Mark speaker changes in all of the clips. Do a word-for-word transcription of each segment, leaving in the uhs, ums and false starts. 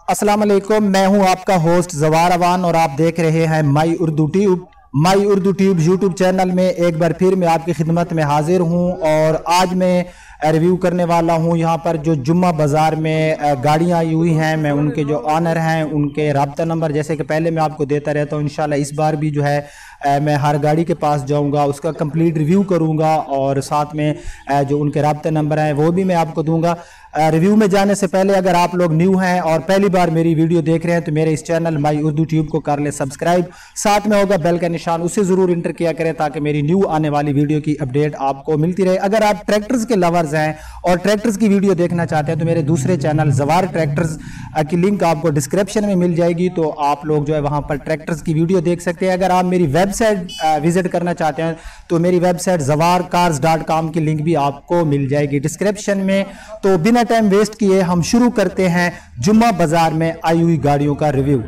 Speaker 1: अस्सलाम वालेकुम, मैं हूं आपका होस्ट जवार अवान और आप देख रहे हैं my Urdu tube. My Urdu tube YouTube channel में एक बार फिर मैं आपकी खिदमत में हाजिर हूं और आज मैं रिव्यू करने वाला हूं यहाँ पर जो जुम्मा बाज़ार में गाड़ियाँ आई हुई हैं। मैं उनके जो ऑनर हैं उनके रब्ता नंबर जैसे कि पहले मैं आपको देता रहता हूँ, इंशाल्लाह इस बार भी जो है मैं हर गाड़ी के पास जाऊंगा, उसका कंप्लीट रिव्यू करूंगा और साथ में जो उनके रब्ता नंबर हैं वो भी मैं आपको दूंगा। रिव्यू में जाने से पहले अगर आप लोग न्यू हैं और पहली बार मेरी वीडियो देख रहे हैं तो मेरे इस चैनल माई उर्दू ट्यूब को कर ले सब्सक्राइब, साथ में होगा बेल का निशान, उसे ज़रूर इंटर किया करें ताकि मेरी न्यू आने वाली वीडियो की अपडेट आपको मिलती रहे। अगर आप ट्रैक्टर्स के लवर्स हैं और ट्रैक्टर्स की वीडियो देखना चाहते हैं तो मेरे दूसरे चैनल जवार ट्रैक्टर्स की लिंक आपको डिस्क्रिप्शन में मिल जाएगी, तो आप लोग जो है वहाँ पर ट्रैक्टर्स की वीडियो देख सकते हैं। अगर आप मेरी वेबसाइट विजिट करना चाहते हैं तो मेरी website Jawar cars dot com की लिंक भी आपको मिल जाएगी डिस्क्रिप्शन में। तो बिना टाइम वेस्ट किए हम शुरू करते हैं जुम्मा बाजार में आई हुई गाड़ियों का रिव्यू।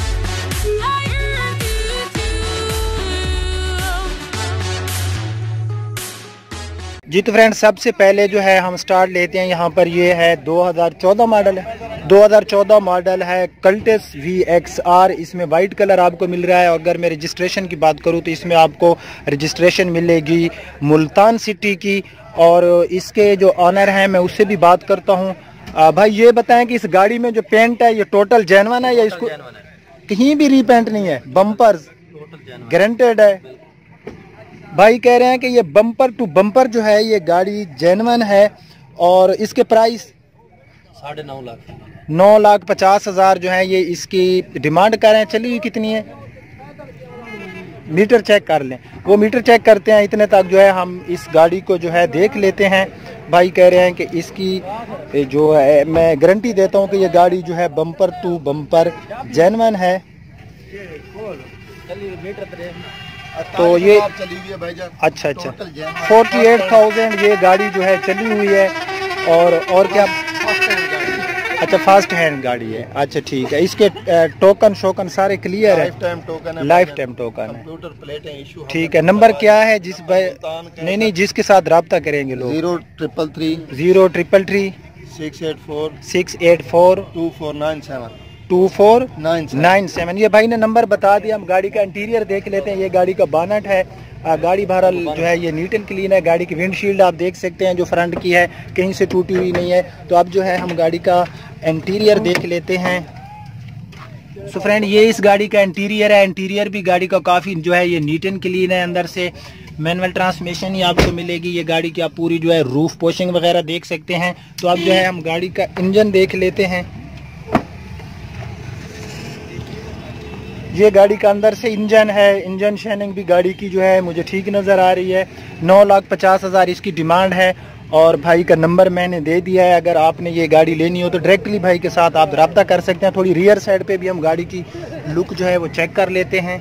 Speaker 1: जी तो फ्रेंड्स, सबसे पहले जो है हम स्टार्ट लेते हैं यहाँ पर। ये है दो हज़ार चौदह मॉडल है, दो हज़ार चौदह मॉडल है कल्टेस वी एक्स आर। इसमें वाइट कलर आपको मिल रहा है। अगर मैं रजिस्ट्रेशन की बात करूँ तो इसमें आपको रजिस्ट्रेशन मिलेगी मुल्तान सिटी की और इसके जो ऑनर हैं मैं उससे भी बात करता हूँ। भाई ये बताएं कि इस गाड़ी में जो पेंट है ये टोटल जेन्युइन है या इसको कहीं भी रीपेंट नहीं है? बम्पर गारंटेड है। भाई कह रहे हैं कि ये बम्पर टू बम्पर जो है ये गाड़ी जेन्युइन है और इसके प्राइस
Speaker 2: साढ़े नौ लाख
Speaker 1: नौ लाख पचास हजार जो है ये इसकी डिमांड कर रहे हैं। चली हुई कितनी है? मीटर चेक कर लें, वो मीटर चेक करते हैं। इतने तक जो है हम इस गाड़ी को जो है देख लेते हैं। भाई कह रहे हैं कि इसकी जो है मैं गारंटी देता हूँ कि ये गाड़ी जो है बम्पर टू बम्पर जेन्युइन है। तो ये अच्छा अच्छा फोर्टी एट थाउजेंड ये गाड़ी जो है चली हुई है। और और क्या? अच्छा फास्ट हैंड गाड़ी है। अच्छा ठीक है। इसके टोकन शोकन सारे क्लियर है?
Speaker 2: लाइफ टाइम टोकन है।
Speaker 1: लाइफ टाइम टोकन है।
Speaker 2: कंप्यूटर प्लेट है इशू।
Speaker 1: ठीक है। नंबर क्या है जिस भाई नहीं नहीं जिसके साथ रब्ता करेंगे लोग?
Speaker 2: Zero triple three
Speaker 1: zero triple three
Speaker 2: six eight four
Speaker 1: six eight four
Speaker 2: two four nine seven
Speaker 1: two four
Speaker 2: nine
Speaker 1: nine seven. ये भाई ने नंबर बता दिया। हम गाड़ी का इंटीरियर देख लेते हैं। ये गाड़ी का बानट है। आ, गाड़ी बहरहाल जो है ये नीट एंड क्लीन है। गाड़ी की विंडशील्ड आप देख सकते हैं जो फ्रंट की है कहीं से टूटी हुई नहीं है। तो अब जो है हम गाड़ी का इंटीरियर देख लेते हैं। सो फ्रेंड ये इस गाड़ी का इंटीरियर है। इंटीरियर भी गाड़ी का काफ़ी जो है ये नीट एंड क्लीन है। अंदर से मैनुअल ट्रांसमिशन ही आपको मिलेगी। ये गाड़ी की आप पूरी जो है रूफ पोशिंग वगैरह देख सकते हैं। तो अब जो है हम गाड़ी का इंजन देख लेते हैं। ये गाड़ी का अंदर से इंजन है। इंजन शाइनिंग भी गाड़ी की जो है मुझे ठीक नज़र आ रही है। नौ लाख पचास हज़ार इसकी डिमांड है और भाई का नंबर मैंने दे दिया है। अगर आपने ये गाड़ी लेनी हो तो डायरेक्टली भाई के साथ आप रब्ता कर सकते हैं। थोड़ी रियर साइड पे भी हम गाड़ी की लुक जो है वो चेक कर लेते हैं।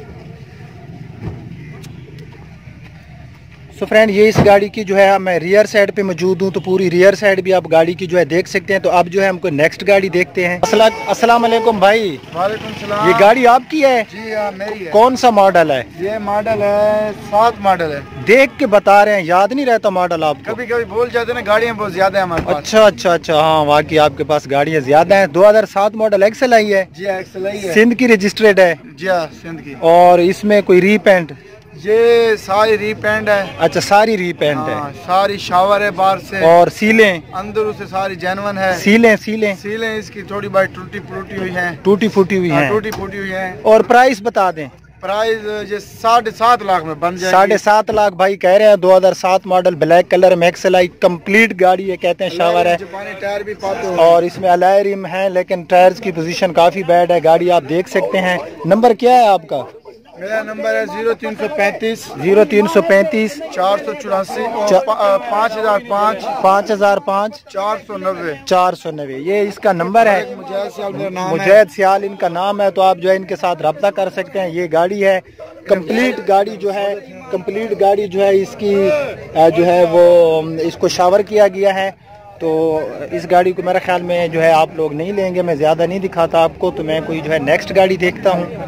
Speaker 1: सो फ्रेंड ये इस गाड़ी की जो है मैं रियर साइड पे मौजूद हूँ तो पूरी रियर साइड भी आप गाड़ी की जो है देख सकते हैं। तो अब जो है हमको नेक्स्ट गाड़ी देखते हैं। अस्सलाम वालेकुम भाई।
Speaker 2: वालेकुम सलाम।
Speaker 1: ये गाड़ी आपकी है?
Speaker 2: जी हाँ मेरी है।
Speaker 1: कौन सा मॉडल है?
Speaker 2: ये मॉडल है सात मॉडल है।
Speaker 1: देख के बता रहे हैं, याद नहीं रहता मॉडल आपको?
Speaker 2: कभी कभी भूल जाते हैं ना, गाड़ियाँ बहुत ज्यादा है हमारे पास।
Speaker 1: अच्छा अच्छा अच्छा हाँ वाकई आपके पास गाड़ियाँ ज्यादा हैं। दो हज़ार सात मॉडल एक्सेल आई है?
Speaker 2: जी एक्सेल आई है।
Speaker 1: सिंध की रजिस्टर्ड है?
Speaker 2: जी हाँ सिंध की।
Speaker 1: और इसमें कोई रीपेंट?
Speaker 2: ये सारी रीपेंट है।
Speaker 1: अच्छा सारी रीपेंट है।
Speaker 2: सारी शावर है बाहर से
Speaker 1: और सीलें
Speaker 2: अंदर से सारी जेन्युइन है।
Speaker 1: सीलें सीलें
Speaker 2: सीलें इसकी थोड़ी बहुत टूटी फूटी हुई हैं।
Speaker 1: टूटी फूटी हुई हैं।
Speaker 2: टूटी फूटी हुई हैं।
Speaker 1: और प्राइस बता दें।
Speaker 2: प्राइस ये साढ़े सात लाख में बन जाएगी।
Speaker 1: साढ़े सात लाख भाई कह रहे हैं। दो हज़ार सात मॉडल ब्लैक कलर में एक्सेल आई कंप्लीट गाड़ी है, कहते हैं शावर है।
Speaker 2: टायर भी पाते
Speaker 1: और इसमें अलॉय रिम है लेकिन टायर्स की पोजीशन काफी बैड है। गाड़ी आप देख सकते हैं। नंबर क्या है आपका?
Speaker 2: मेरा नंबर है जीरो तीन सौ पैंतीस
Speaker 1: जीरो तीन सौ पैंतीस
Speaker 2: चार सौ चौरासी पाँच हजार पाँच
Speaker 1: पाँच हजार पाँच
Speaker 2: चार सौ नब्बे
Speaker 1: चार सौ नब्बे ये इसका नंबर है। मुजैद सियाल इनका नाम है। तो आप जो है इनके साथ रब्ता कर सकते हैं। ये गाड़ी है कंप्लीट गाड़ी जो है कंप्लीट गाड़ी जो है इसकी जो है वो इसको शावर किया गया है। तो इस गाड़ी को मेरे ख्याल में जो है आप लोग नहीं लेंगे। मैं ज़्यादा नहीं दिखाता आपको, तो मैं कोई जो है नेक्स्ट गाड़ी देखता हूँ।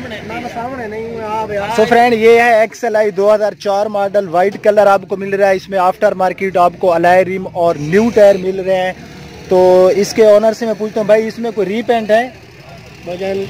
Speaker 1: सो फ्रेंड ये है एक्सेल आई दो हज़ार चार मॉडल, वाइट कलर आपको मिल रहा है। इसमें आफ्टर मार्केट आपको अलॉय रिम और न्यू टायर मिल रहे हैं। तो इसके ऑनर से मैं पूछता हूँ भाई, इसमें कोई रीपेंट है?
Speaker 3: वजन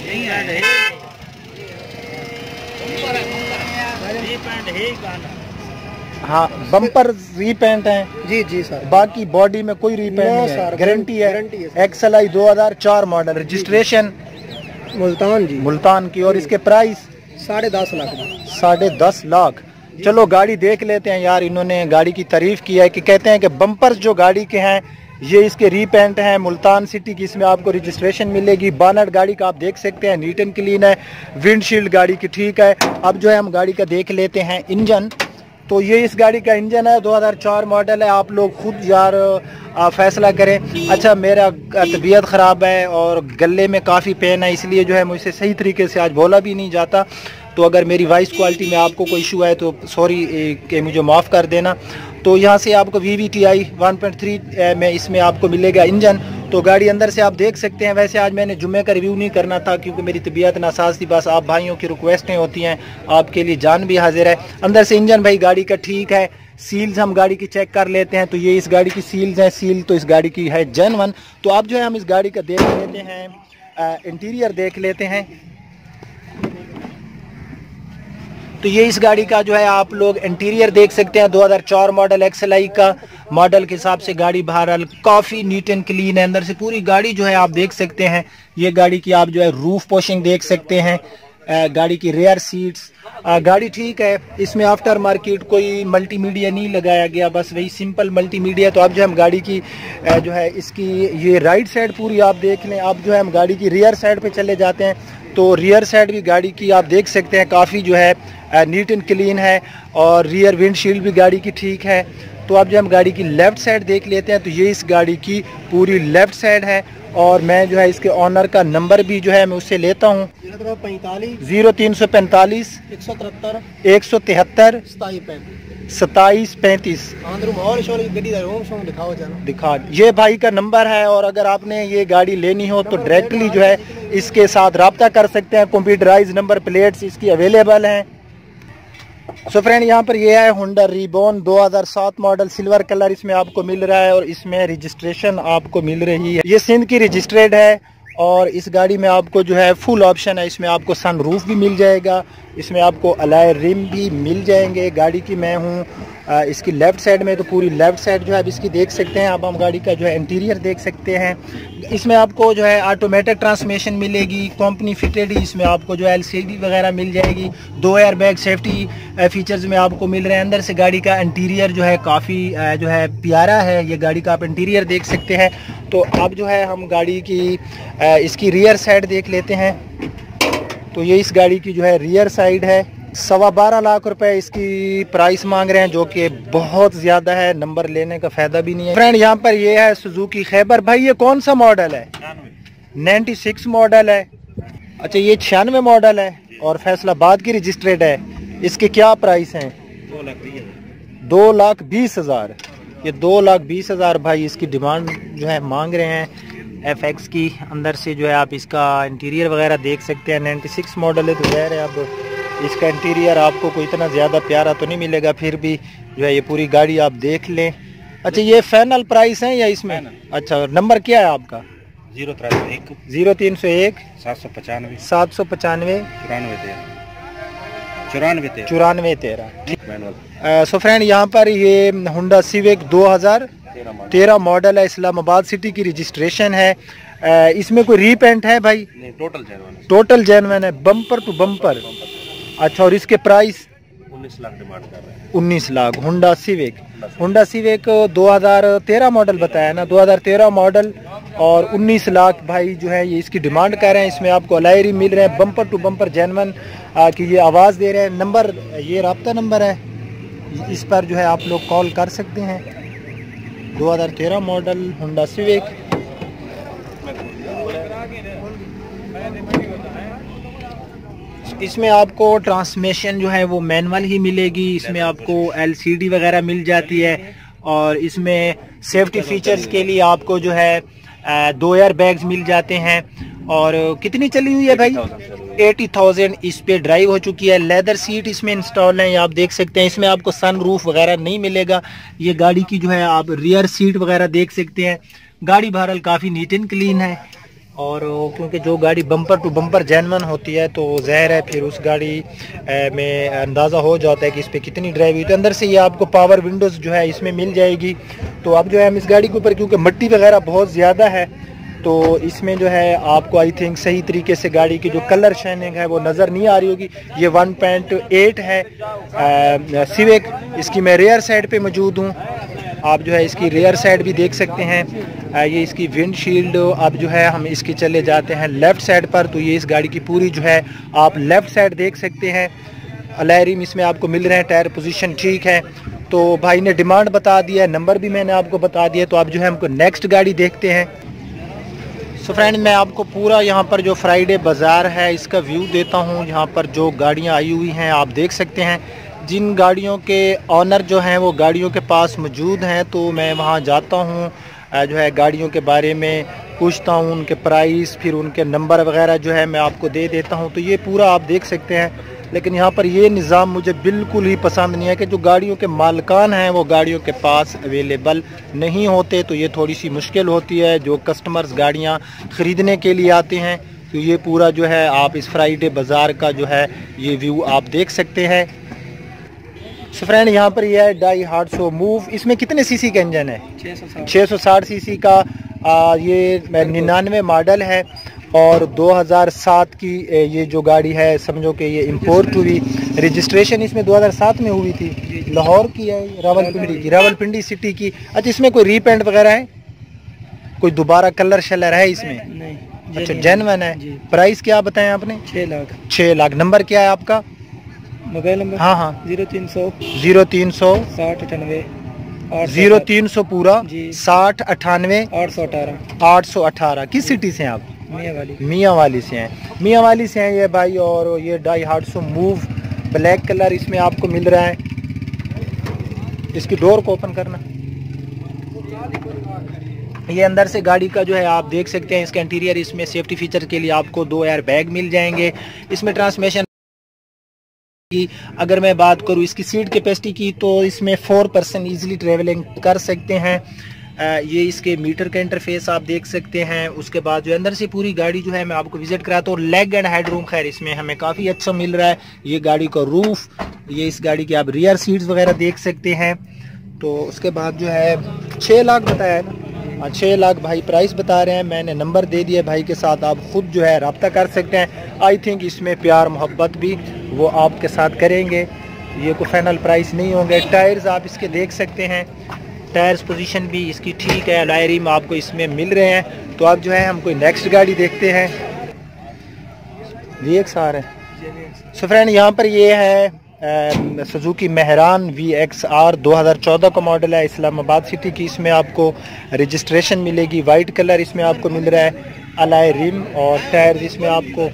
Speaker 1: हाँ, बम्पर रीपेंट है
Speaker 3: जी जी सर।
Speaker 1: बाकी बॉडी में कोई रीपेंट नहीं है? गारंटी है? एक्सल आई दो हज़ार चार मॉडल, रजिस्ट्रेशन
Speaker 3: मुल्तान जी,
Speaker 1: मुल्तान की। और इसके प्राइस
Speaker 3: साढ़े दस लाख
Speaker 1: साढ़े दस लाख। चलो गाड़ी देख लेते हैं यार। इन्होंने गाड़ी की तारीफ की है कि कहते हैं कि बम्पर्स जो गाड़ी के हैं ये इसके रीपेंट हैं, मुल्तान सिटी की इसमें आपको रजिस्ट्रेशन मिलेगी। बानट गाड़ी का आप देख सकते हैं नीट एंड क्लीन है, विंडशील्ड गाड़ी की ठीक है। अब जो है हम गाड़ी का देख लेते हैं इंजन। तो ये इस गाड़ी का इंजन है, दो हज़ार चार मॉडल है। आप लोग खुद यार आ, फैसला करें। अच्छा, मेरा तबीयत ख़राब है और गले में काफ़ी पेन है, इसलिए जो है मुझसे सही तरीके से आज बोला भी नहीं जाता। तो अगर मेरी वॉइस क्वालिटी में आपको कोई इशू है तो सॉरी कि मुझे माफ़ कर देना। तो यहाँ से आपको V V T I one point three में इसमें आपको मिलेगा इंजन। तो गाड़ी अंदर से आप देख सकते हैं। वैसे आज मैंने जुम्मे का रिव्यू नहीं करना था क्योंकि मेरी तबीयत नासाज थी, बस आप भाइयों की रिक्वेस्टें होती हैं, आपके लिए जान भी हाजिर है। अंदर से इंजन भाई गाड़ी का ठीक है। सील्स हम गाड़ी की चेक कर लेते हैं। तो ये इस गाड़ी की सील्स हैं, सील तो इस गाड़ी की है जेन्युइन। तो आप जो है हम इस गाड़ी का देख लेते हैं, इंटीरियर देख लेते हैं। तो ये इस गाड़ी का जो है आप लोग इंटीरियर देख सकते हैं, दो हज़ार चार मॉडल एक्सल आई का मॉडल के हिसाब से गाड़ी बहरहाल काफ़ी नीट एंड क्लीन है। अंदर से पूरी गाड़ी जो है आप देख सकते हैं। ये गाड़ी की आप जो है रूफ पोशिंग देख सकते हैं, गाड़ी की रेयर सीट्स, गाड़ी ठीक है। इसमें आफ्टर मार्केट कोई मल्टीमीडिया नहीं लगाया गया, बस वही सिंपल मल्टीमीडिया। तो अब जो हम गाड़ी की जो है इसकी ये राइट साइड पूरी आप देख लें। अब जो है हम गाड़ी की रियर साइड पे चले जाते हैं। तो रियर साइड भी गाड़ी की आप देख सकते हैं काफ़ी जो है नीट एंड क्लीन है और रियर विंडशील्ड भी गाड़ी की ठीक है। तो अब जब हम गाड़ी की लेफ़्ट साइड देख लेते हैं तो ये इस गाड़ी की पूरी लेफ़्ट साइड है। और मैं जो है इसके ऑनर का नंबर भी जो है मैं उससे लेता हूँ, जीरो तीन सौ पैंतालीस
Speaker 3: एक सौ तिहत्तर
Speaker 1: एक सौ तिहत्तर
Speaker 3: सताईस पैंतीस
Speaker 1: सताईस पैंतीस दिखा। ये भाई का नंबर है और अगर आपने ये गाड़ी लेनी हो तो डायरेक्टली जो है इसके साथ रब्ता कर सकते हैं। कंप्यूटराइज नंबर प्लेट्स इसकी अवेलेबल हैं। सो फ्रेंड, यहाँ पर ये है होंडा रिबॉर्न दो हज़ार सात मॉडल, सिल्वर कलर इसमें आपको मिल रहा है और इसमें रजिस्ट्रेशन आपको मिल रही है। ये सिंध की रजिस्ट्रेड है और इस गाड़ी में आपको जो है फुल ऑप्शन है। इसमें आपको सन रूफ भी मिल जाएगा, इसमें आपको अलॉय रिम भी मिल जाएंगे। गाड़ी की मैं हूँ इसकी लेफ़्ट साइड में, तो पूरी लेफ़्ट साइड जो है अब इसकी देख सकते हैं। अब हम गाड़ी का जो है इंटीरियर देख सकते हैं। इसमें आपको जो है ऑटोमेटिक ट्रांसमिशन मिलेगी, कंपनी फिटेड ही। इसमें आपको जो है एल सी डी वगैरह मिल जाएगी, दो एयर बैग सेफ्टी फीचर्स में आपको मिल रहे हैं। अंदर से गाड़ी का इंटीरियर जो है काफ़ी जो है प्यारा है। ये गाड़ी का आप इंटीरियर देख सकते हैं। तो अब जो है हम गाड़ी की इसकी रियर साइड देख लेते हैं। तो ये इस गाड़ी की जो है रियर साइड है। सवा बारह लाख रुपए इसकी प्राइस मांग रहे हैं, जो कि बहुत ज़्यादा है, नंबर लेने का फ़ायदा भी नहीं है। फ्रेंड, यहाँ पर ये है सुजुकी खैबर। भाई ये कौन सा मॉडल है? नाइन्टी सिक्स मॉडल है। अच्छा, ये छियानवे मॉडल है और फैसलाबाद की रजिस्ट्रेड है। इसके क्या प्राइस हैं? दो लाख बीस हज़ार। ये दो लाख बीस हज़ार भाई इसकी डिमांड जो है मांग रहे हैं एफ एक्स की। अंदर से जो है आप इसका इंटीरियर वगैरह देख सकते हैं। नाइन्टी सिक्स मॉडल है तो ज़ाहिर है अब इसका इंटीरियर आपको कोई इतना ज़्यादा प्यारा तो नहीं मिलेगा, फिर भी जो है ये पूरी गाड़ी आप देख लें। अच्छा, ये फाइनल प्राइस है या इसमें? अच्छा, नंबर क्या है आपका?
Speaker 4: जीरो तीन सौ एक
Speaker 1: जीरो तीन सौ एक
Speaker 4: सात सौ पचानवे
Speaker 1: सात सौ पचानवे
Speaker 4: चौरानवे तेरह चौरानवे तेरह
Speaker 1: चौरानवे तेरह
Speaker 4: मैनुअल।
Speaker 1: सो फ्रेंड, यहाँ पर ये होंडा सिविक दो हज़ार तेरह मॉडल है, इस्लामाबाद सिटी की रजिस्ट्रेशन है। आ, इसमें कोई रीपेंट है भाई?
Speaker 4: नहीं, टोटल जेन्युइन है।
Speaker 1: टोटल जेन्युइन है, बम्पर टू बम्पर। अच्छा, और इसके प्राइस?
Speaker 4: उन्नीस लाख डिमांड कर रहे हैं।
Speaker 1: उन्नीस लाख। होंडा सिविक होंडा सिविक दो हज़ार तेरह मॉडल बताया ना, दो हज़ार तेरह मॉडल और उन्नीस लाख भाई जो है ये इसकी डिमांड कर रहे हैं। इसमें आपको अलॉय रिम मिल रहे हैं, बम्पर टू बम्पर जेन्युइन की ये आवाज़ दे रहे हैं। नंबर ये राब्ता नंबर है, इस पर जो है आप लोग कॉल कर सकते हैं। दो हज़ार तेरह मॉडल होंडा सिविक। इसमें आपको ट्रांसमिशन जो है वो मैनुअल ही मिलेगी। इसमें आपको एल सी डी वगैरह मिल जाती है और इसमें सेफ्टी फीचर्स के लिए आपको जो है दो एयर बैग्स मिल जाते हैं। और कितनी चली हुई है भाई? अस्सी हज़ार इस पे ड्राइव हो चुकी है। लेदर सीट इसमें इंस्टॉल है, आप देख सकते हैं। इसमें आपको सन रूफ वगैरह नहीं मिलेगा। ये गाड़ी की जो है आप रियर सीट वगैरह देख सकते हैं। गाड़ी बहरहाल काफ़ी नीट एंड क्लीन है, और क्योंकि जो गाड़ी बम्पर टू बम्पर जेन्युइन होती है तो ज़ाहिर है फिर उस गाड़ी में अंदाज़ा हो जाता है कि इस पर कितनी ड्राइव हुई। तो अंदर से ये आपको पावर विंडोज़ जो है इसमें मिल जाएगी। तो अब जो है हम इस गाड़ी के ऊपर, क्योंकि मिट्टी वगैरह बहुत ज़्यादा है, तो इसमें जो है आपको आई थिंक सही तरीके से गाड़ी की जो कलर शाइनिंग है वो नज़र नहीं आ रही होगी। ये वन पॉइंट एट है सिविक, इसकी मैं रेयर साइड पे मौजूद हूँ। आप जो है इसकी रेयर साइड भी देख सकते हैं। ये इसकी विंडशील्ड, अब जो है हम इसकी चले जाते हैं लेफ़्ट साइड पर, तो ये इस गाड़ी की पूरी जो है आप लेफ़्ट साइड देख सकते हैं। अलैरिम इसमें आपको मिल रहे हैं, टायर पोजीशन ठीक है। तो भाई ने डिमांड बता दिया, नंबर भी मैंने आपको बता दिया। तो अब जो है हमको नेक्स्ट गाड़ी देखते हैं। सो फ्रेंड, मैं आपको पूरा यहाँ पर जो फ्राइडे बाज़ार है इसका व्यू देता हूँ। यहाँ पर जो गाड़ियाँ आई हुई हैं आप देख सकते हैं। जिन गाड़ियों के ऑनर जो हैं वो गाड़ियों के पास मौजूद हैं, तो मैं वहाँ जाता हूँ, जो है गाड़ियों के बारे में पूछता हूँ, उनके प्राइस, फिर उनके नंबर वगैरह जो है मैं आपको दे देता हूँ। तो ये पूरा आप देख सकते हैं। लेकिन यहाँ पर ये निज़ाम मुझे बिल्कुल ही पसंद नहीं है कि जो गाड़ियों के मालिकान हैं वो गाड़ियों के पास अवेलेबल नहीं होते, तो ये थोड़ी सी मुश्किल होती है। जो कस्टमर्स गाड़ियाँ ख़रीदने के लिए आते हैं, तो ये पूरा जो है आप इस फ्राइडे बाज़ार का जो है ये व्यू आप देख सकते हैं। सो फ्रेंड, यहाँ पर ये है डाई हार्ड सो मूव। इसमें कितने सीसी का इंजन है? छः सौ साठ सीसी का। आ, ये निन्यानवे मॉडल है और दो हज़ार सात की ये जो गाड़ी है, समझो कि ये इंपोर्ट हुई। रजिस्ट्रेशन इसमें दो हज़ार सात में हुई थी। लाहौर की है, रावलपिंडी की, रावलपिंडी सिटी की। अच्छा, इसमें कोई रीपेंट वगैरह है? कोई दोबारा कलर शलर है इसमें?
Speaker 3: नहीं।
Speaker 1: अच्छा, जेन्युइन है। प्राइस क्या बताएं आपने? छः लाख। छः लाख। नंबर क्या है आपका?
Speaker 3: Mobile number?
Speaker 1: हाँ हाँ,
Speaker 3: जीरो तीन सौ
Speaker 1: जीरो तीन सौ
Speaker 3: साठ अठानवे
Speaker 1: जीरो तीन सौ पूरा साठ अठानवे
Speaker 3: आठ सौ अठारह
Speaker 1: आठ सौ अठारह। किस सिटी से हैं आप?
Speaker 3: मियाँ वाली।
Speaker 1: मियाँ वाली से हैं। मियाँ वाली से हैं ये भाई। और ये डाई हार्ड सो मूव ब्लैक कलर इसमें आपको मिल रहा है। इसकी डोर को ओपन करना। ये अंदर से गाड़ी का जो है आप देख सकते हैं। इसका इंटीरियर, इसमें सेफ्टी फीचर के लिए आपको दो एयर बैग मिल जाएंगे। इसमें ट्रांसमिशन की अगर मैं बात करूँ इसकी सीट कैपेसिटी की, तो इसमें फोर पर्सन ईजिली ट्रेवलिंग कर सकते हैं। आ, ये इसके मीटर का इंटरफेस आप देख सकते हैं। उसके बाद जो अंदर से पूरी गाड़ी जो है मैं आपको विजिट कराता हूँ। लेग एंड हेड रूम खैर इसमें हमें काफ़ी अच्छा मिल रहा है। ये गाड़ी का रूफ, ये इस गाड़ी की आप रियर सीट्स वगैरह देख सकते हैं। तो उसके बाद जो है छः लाख बताया है ना? हाँ, छः लाख भाई प्राइस बता रहे हैं। मैंने नंबर दे दिया भाई के साथ, आप ख़ुद जो है रब्ता कर सकते हैं। आई थिंक इसमें प्यार मोहब्बत भी वो आपके साथ करेंगे। ये कोई फाइनल प्राइस नहीं होंगे। टायर्स आप इसके देख सकते हैं, टायर्स पोजीशन भी इसकी ठीक है। लायरिम आपको इसमें मिल रहे हैं। तो अब जो है हम कोई नेक्स्ट गाड़ी देखते हैं। वी एक्स आर है। सो फ्रेंड, यहाँ पर ये है Suzuki Mehran V X R दो हज़ार चौदह का मॉडल है, इस्लामाबाद सिटी की। इसमें आपको रजिस्ट्रेशन मिलेगी। वाइट कलर इसमें आपको मिल रहा है। अलाय रिम और टायर इसमें आपको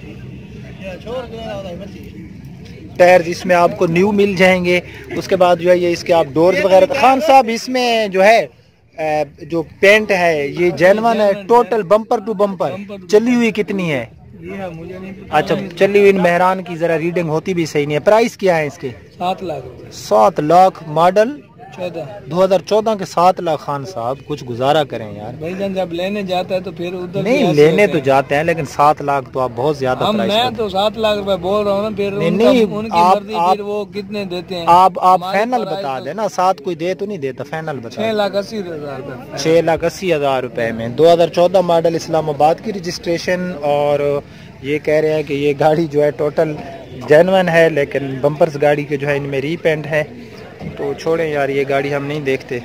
Speaker 1: टायर इसमें आपको न्यू मिल जाएंगे। उसके बाद जो है ये इसके आप डोर्स वगैरह। खान साहब, इसमें जो है जो पेंट है ये जेन्युइन है टोटल बम्पर टू बम्पर? चली हुई कितनी है?
Speaker 3: मुझे नहीं।
Speaker 1: अच्छा, चली हुई मेहरान की जरा रीडिंग होती भी सही नहीं है। प्राइस क्या है इसके?
Speaker 3: सात लाख।
Speaker 1: सात लाख। मॉडल
Speaker 3: चौदह
Speaker 1: दो हज़ार चौदह के सात लाख। खान साहब कुछ गुजारा करें यार।
Speaker 3: भाईजान जब लेने जाता है तो फिर उधर
Speaker 1: नहीं, लेने तो जाते हैं लेकिन सात लाख तो आप बहुत ज्यादा
Speaker 3: हम
Speaker 1: प्राइस
Speaker 3: मैं तो सात लाख रुपए बोल रहा हूँ ना। फिर
Speaker 1: नहीं,
Speaker 3: उनका,
Speaker 1: नहीं,
Speaker 3: उनकी
Speaker 1: आप,
Speaker 3: मर्जी,
Speaker 1: आप,
Speaker 3: फिर वो कितने देते हैं?
Speaker 1: आप आप
Speaker 3: हमारी
Speaker 1: फाइनल
Speaker 3: प्राइस
Speaker 1: बता
Speaker 3: तो
Speaker 1: देना। सात कोई दे तो नहीं देता, फाइनल बता।
Speaker 3: छह लाख अस्सी हजार रुपए।
Speaker 1: छः लाख अस्सी हजार रुपए में दो हज़ार चौदह मॉडल, इस्लामाबाद की रजिस्ट्रेशन। और ये कह रहे हैं कि ये गाड़ी जो है टोटल जेन्युइन है, लेकिन बम्पर्स गाड़ी के जो है इनमें रीपेंट है। तो छोड़ें यार, ये गाड़ी हम नहीं देखते।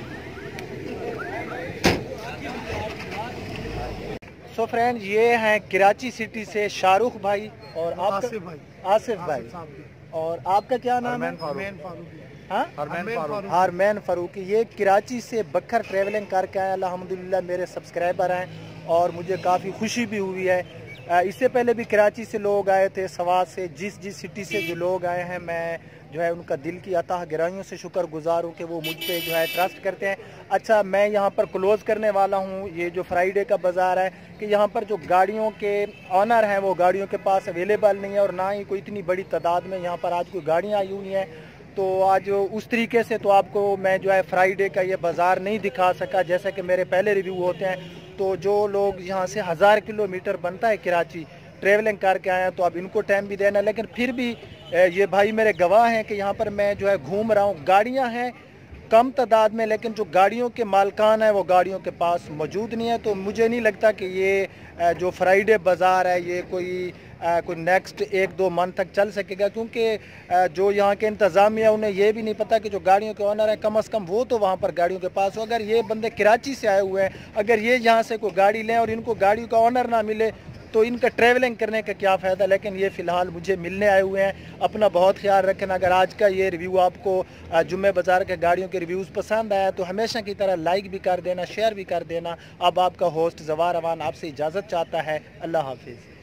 Speaker 1: सो फ्रेंड, ये हैं कराची सिटी से शाहरुख भाई और आसिफ भाई। आसिफ भाई। और आपका क्या नाम है? हाँ, हारमैन फारूकी। ये कराची से बक्खर ट्रेवलिंग करके आए। अल्हम्दुलिल्लाह मेरे सब्सक्राइबर हैं और मुझे काफ़ी खुशी भी हुई है। इससे पहले भी कराची से लोग आए थे, सवात से, जिस जिस सिटी से जो लोग आए हैं, मैं जो है उनका दिल की अताह गहराइयों से शुक्रगुजार हूँ कि वो मुझ पे जो है ट्रस्ट करते हैं। अच्छा, मैं यहाँ पर क्लोज़ करने वाला हूँ ये जो फ्राइडे का बाज़ार है, कि यहाँ पर जो गाड़ियों के ऑनर हैं वो गाड़ियों के पास अवेलेबल नहीं है, और ना ही कोई इतनी बड़ी तादाद में यहाँ पर आज कोई गाड़ियाँ आई हुई हैं। तो आज उस तरीके से तो आपको मैं जो है फ्राइडे का ये बाज़ार नहीं दिखा सका, जैसे कि मेरे पहले रिव्यू होते हैं। तो जो लोग यहाँ से हज़ार किलोमीटर बनता है कराची, ट्रेवलिंग करके आए हैं, तो अब इनको टाइम भी देना। लेकिन फिर भी ये भाई मेरे गवाह हैं कि यहाँ पर मैं जो है घूम रहा हूँ, गाड़ियाँ हैं कम तादाद में, लेकिन जो गाड़ियों के मालकान है वो गाड़ियों के पास मौजूद नहीं है। तो मुझे नहीं लगता कि ये जो फ्राइडे बाज़ार है ये कोई कोई नेक्स्ट एक दो मंथ तक चल सकेगा, क्योंकि जो यहाँ के इंतज़ामिया उन्हें ये भी नहीं पता कि जो गाड़ियों के ओनर है कम अज़ कम वो तो वहाँ पर गाड़ियों के पास हो। अगर ये बंदे कराची से आए हुए हैं, अगर ये यहाँ से कोई गाड़ी लें और इनको गाड़ी का ओनर ना मिले तो इनका ट्रैवलिंग करने का क्या फ़ायदा। लेकिन ये फ़िलहाल मुझे मिलने आए हुए हैं। अपना बहुत ख्याल रखना। अगर आज का ये रिव्यू आपको जुम्मे बाज़ार के गाड़ियों के रिव्यूज़ पसंद आया तो हमेशा की तरह लाइक भी कर देना, शेयर भी कर देना। अब आपका होस्ट ज़वार अवान आपसे इजाज़त चाहता है। अल्लाह हाफिज़।